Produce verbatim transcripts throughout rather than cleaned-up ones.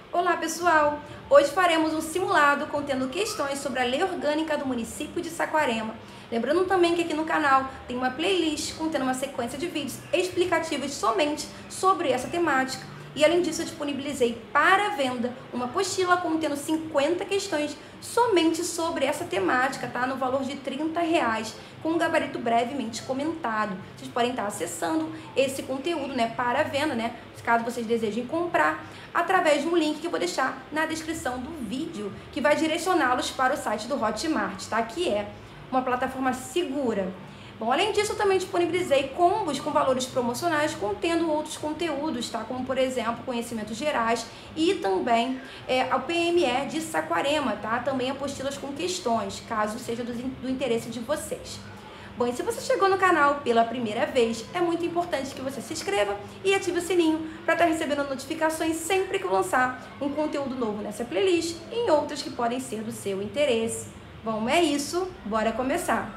Olá pessoal! Hoje faremos um simulado contendo questões sobre a lei orgânica do município de Saquarema. Lembrando também que aqui no canal tem uma playlist contendo uma sequência de vídeos explicativos somente sobre essa temática. E além disso eu disponibilizei para venda uma apostila contendo cinquenta questões somente sobre essa temática, tá? No valor de trinta reais, com um gabarito brevemente comentado. Vocês podem estar acessando esse conteúdo, né, para venda, né, caso vocês desejem comprar, através de um link que eu vou deixar na descrição do vídeo, que vai direcioná-los para o site do Hotmart, tá? Que é uma plataforma segura. Bom, além disso, eu também disponibilizei combos com valores promocionais contendo outros conteúdos, tá? Como, por exemplo, conhecimentos gerais e também é, a P M E de Saquarema, tá? Também apostilas com questões, caso seja do, do interesse de vocês. Bom, e se você chegou no canal pela primeira vez, é muito importante que você se inscreva e ative o sininho para estar recebendo notificações sempre que eu lançar um conteúdo novo nessa playlist e em outras que podem ser do seu interesse. Bom, é isso, bora começar!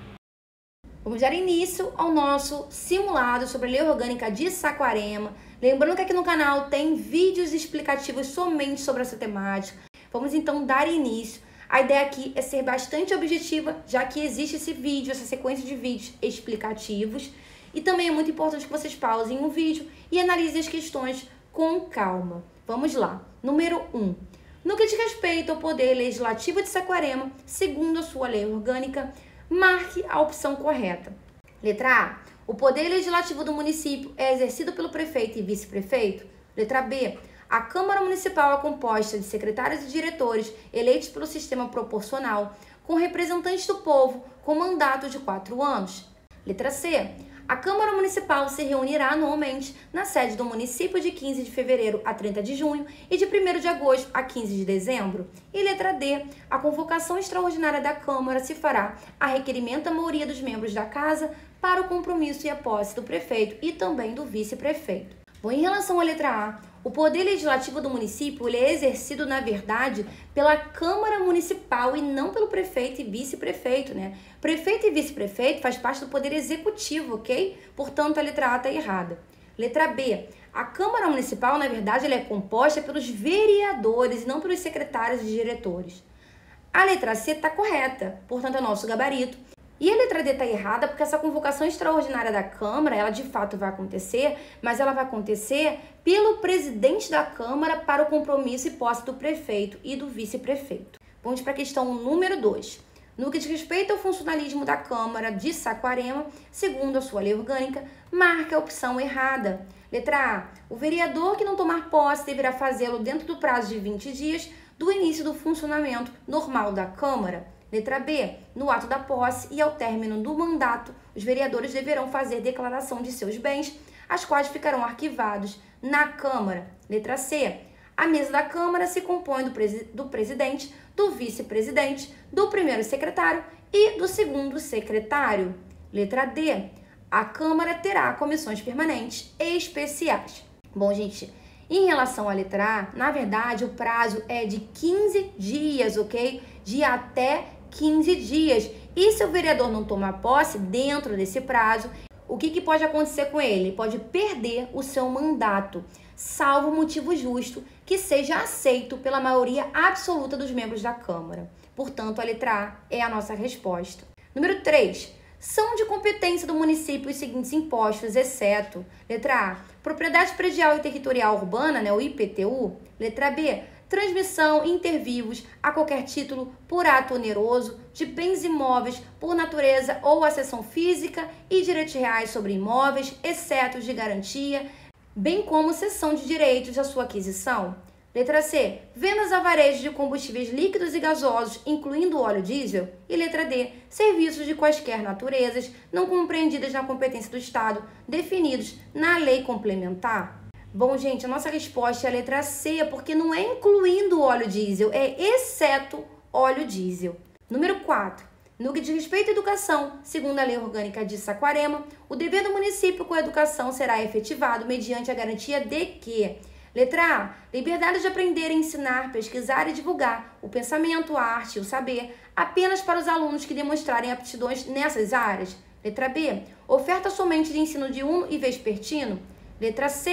Vamos dar início ao nosso simulado sobre a lei orgânica de Saquarema. Lembrando que aqui no canal tem vídeos explicativos somente sobre essa temática. Vamos então dar início. A ideia aqui é ser bastante objetiva, já que existe esse vídeo, essa sequência de vídeos explicativos. E também é muito importante que vocês pausem o vídeo e analisem as questões com calma. Vamos lá. Número um. No que diz respeito ao poder legislativo de Saquarema, segundo a sua lei orgânica, marque a opção correta. Letra A. O poder legislativo do município é exercido pelo prefeito e vice-prefeito. Letra B. A Câmara Municipal é composta de secretários e diretores eleitos pelo sistema proporcional, com representantes do povo com mandato de quatro anos. Letra C. A Câmara Municipal se reunirá anualmente na sede do município de quinze de fevereiro a trinta de junho e de primeiro de agosto a quinze de dezembro. E letra D. A convocação extraordinária da Câmara se fará a requerimento da maioria dos membros da Casa para o compromisso e a posse do prefeito e também do vice-prefeito. Bom, em relação à letra A, o poder legislativo do município ele é exercido, na verdade, pela Câmara Municipal e não pelo prefeito e vice-prefeito, né? Prefeito e vice-prefeito faz parte do poder executivo, ok? Portanto, a letra A está errada. Letra B. A Câmara Municipal, na verdade, ela é composta pelos vereadores e não pelos secretários e diretores. A letra C está correta, portanto, é nosso gabarito. E a letra D está errada porque essa convocação extraordinária da Câmara, ela de fato vai acontecer, mas ela vai acontecer pelo presidente da Câmara para o compromisso e posse do prefeito e do vice-prefeito. Vamos para a questão número dois. No que diz respeito ao funcionalismo da Câmara de Saquarema, segundo a sua lei orgânica, marque a opção errada. Letra A. O vereador que não tomar posse deverá fazê-lo dentro do prazo de vinte dias do início do funcionamento normal da Câmara. Letra B. No ato da posse e ao término do mandato, os vereadores deverão fazer declaração de seus bens, as quais ficarão arquivados na Câmara. Letra C. A mesa da Câmara se compõe do, presi do presidente, do vice-presidente, do primeiro secretário e do segundo secretário. Letra D. A Câmara terá comissões permanentes e especiais. Bom, gente, em relação à letra A, na verdade, o prazo é de quinze dias, ok? De até quinze dias. E se o vereador não tomar posse dentro desse prazo, o que, que pode acontecer com ele? Ele pode perder o seu mandato, salvo motivo justo que seja aceito pela maioria absoluta dos membros da Câmara. Portanto, a letra A é a nossa resposta. Número três. São de competência do município os seguintes impostos, exceto: letra A, propriedade predial e territorial urbana, né, o I P T U. Letra B, transmissão inter vivos a qualquer título por ato oneroso de bens imóveis por natureza ou acessão física e direitos reais sobre imóveis, exceto os de garantia, bem como cessão de direitos à sua aquisição. Letra C, vendas a varejo de combustíveis líquidos e gasosos, incluindo óleo diesel. E letra D, serviços de quaisquer naturezas não compreendidas na competência do Estado, definidos na lei complementar. Bom, gente, a nossa resposta é a letra C, porque não é incluindo óleo diesel, é exceto óleo diesel. Número quatro. No que diz respeito à educação, segundo a lei orgânica de Saquarema, o dever do município com a educação será efetivado mediante a garantia de que: letra A, liberdade de aprender, ensinar, pesquisar e divulgar o pensamento, a arte e o saber apenas para os alunos que demonstrarem aptidões nessas áreas. Letra B, oferta somente de ensino diurno e vespertino. Letra C,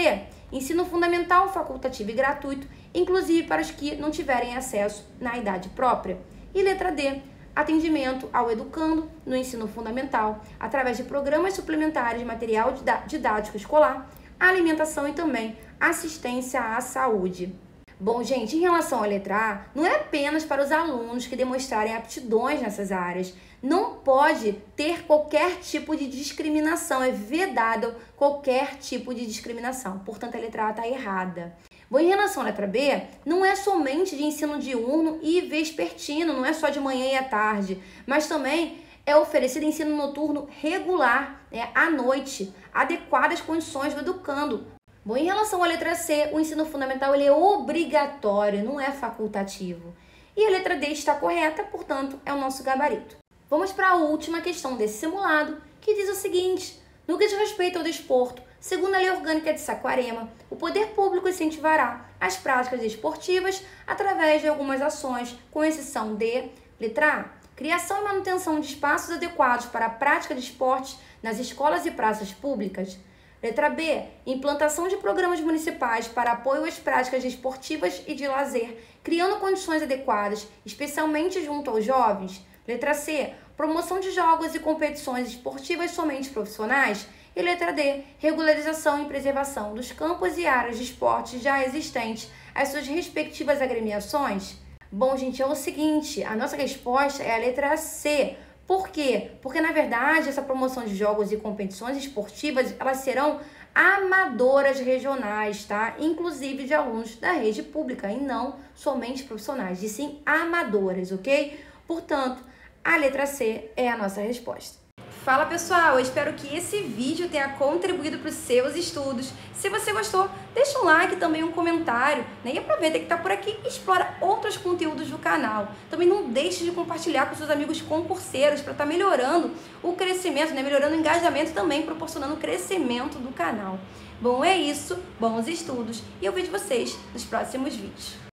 ensino fundamental facultativo e gratuito, inclusive para os que não tiverem acesso na idade própria. E letra D, atendimento ao educando no ensino fundamental, através de programas suplementares de material didático escolar, alimentação e também assistência à saúde. Bom, gente, em relação à letra A, não é apenas para os alunos que demonstrarem aptidões nessas áreas. Não pode ter qualquer tipo de discriminação, é vedado qualquer tipo de discriminação. Portanto, a letra A está errada. Bom, em relação à letra B, não é somente de ensino diurno e vespertino, não é só de manhã e à tarde, mas também é oferecido ensino noturno regular, né, à noite, adequado às condições do educando. Bom, em relação à letra C, o ensino fundamental ele é obrigatório, não é facultativo. E a letra D está correta, portanto, é o nosso gabarito. Vamos para a última questão desse simulado, que diz o seguinte: no que diz respeito ao desporto, segundo a Lei Orgânica de Saquarema, o poder público incentivará as práticas desportivas através de algumas ações, com exceção de, letra A, criação e manutenção de espaços adequados para a prática de esportes nas escolas e praças públicas. Letra B, implantação de programas municipais para apoio às práticas desportivas e de lazer, criando condições adequadas, especialmente junto aos jovens. Letra C, promoção de jogos e competições esportivas somente profissionais. E letra D, regularização e preservação dos campos e áreas de esporte já existentes, as suas respectivas agremiações. Bom, gente, é o seguinte, a nossa resposta é a letra C. Por quê? Porque, na verdade, essa promoção de jogos e competições esportivas, elas serão amadoras regionais, tá? Inclusive de alunos da rede pública e não somente profissionais, e sim amadoras, ok? Portanto, a letra C é a nossa resposta. Fala, pessoal, eu espero que esse vídeo tenha contribuído para os seus estudos. Se você gostou, deixa um like e também um comentário, né? E aproveita que está por aqui e explora outros conteúdos do canal. Também não deixe de compartilhar com seus amigos concurseiros para estar tá melhorando o crescimento, né? Melhorando o engajamento e também proporcionando o crescimento do canal. Bom, é isso, bons estudos e eu vejo vocês nos próximos vídeos.